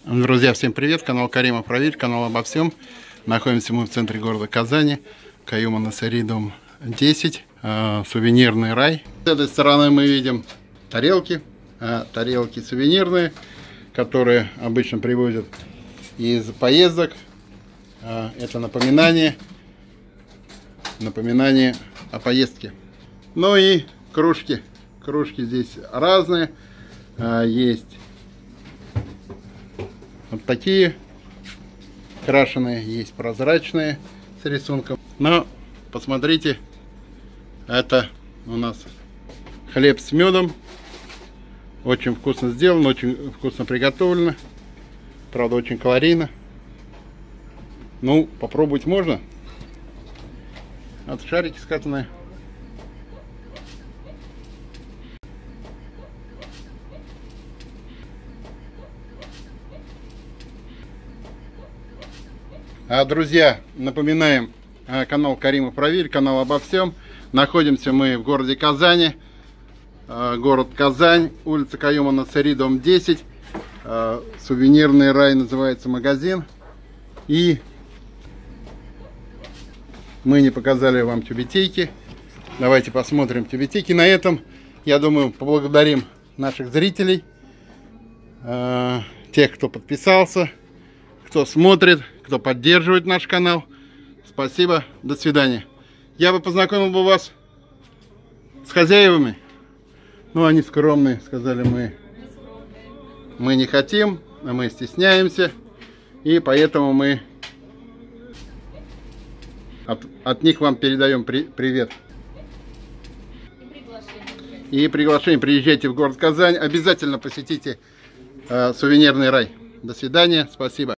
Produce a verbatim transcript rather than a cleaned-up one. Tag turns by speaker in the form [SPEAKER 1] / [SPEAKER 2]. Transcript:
[SPEAKER 1] Друзья, всем привет! Канал Карима Проверь, канал обо всем. Находимся мы в центре города Казани, Каюма-Насыри, дом десять, э, сувенирный рай. С этой стороны мы видим тарелки, э, тарелки сувенирные, которые обычно привозят из поездок. Э, это напоминание, напоминание о поездке. Ну и кружки, кружки здесь разные, э, есть вот такие крашеные, есть прозрачные с рисунком. Но посмотрите, это у нас хлеб с медом. Очень вкусно сделано, очень вкусно приготовлено. Правда, очень калорийно. Ну, попробовать можно. Вот шарики скатанные. А, друзья, напоминаем, канал Карима Проверь, канал обо всем. Находимся мы в городе Казани, город Казань, улица Каюма-Насыри, дом десять, сувенирный рай называется магазин. И мы не показали вам тюбетейки. Давайте посмотрим тюбетейки. На этом, я думаю, поблагодарим наших зрителей, тех, кто подписался, кто смотрит, кто поддерживает наш канал. Спасибо, до свидания. Я бы познакомил бы вас с хозяевами. Ну, они скромные, сказали, мы, мы не хотим, а мы стесняемся. И поэтому мы от, от них вам передаем при, привет. И приглашение. Приезжайте в город Казань. Обязательно посетите э, сувенирный рай. До свидания. Спасибо.